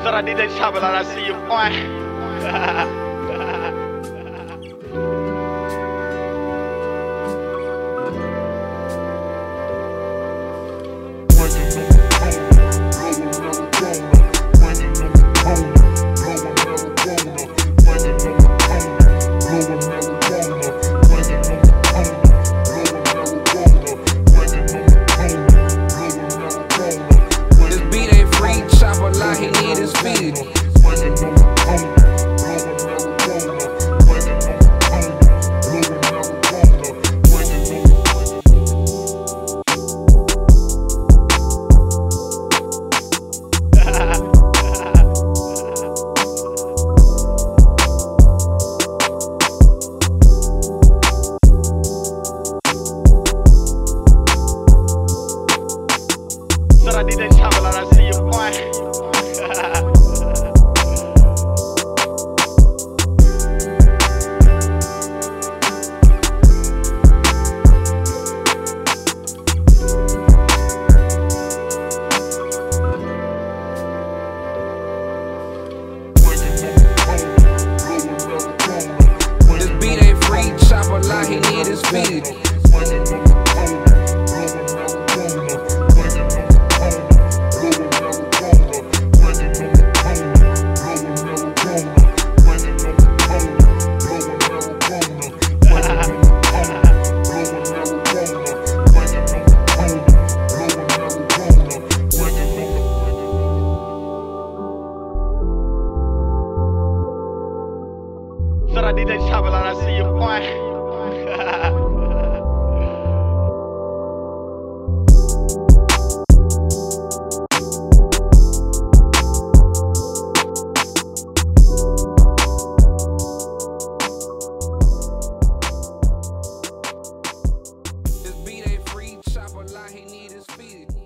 Shout out DJ Chopp-A-Lot, I see you, boy. This beat ain't free, Chopp-A-Lot, he need his speed. Shout out DJ Chopp-A-Lot, I see you, boy. This beat ain't free, Chopp-A-Lot, he need his speed. Shout out DJ Chopp-A-Lot, I see you, boy. This beat ain't free, Chopp-A-Lot, he need his speed.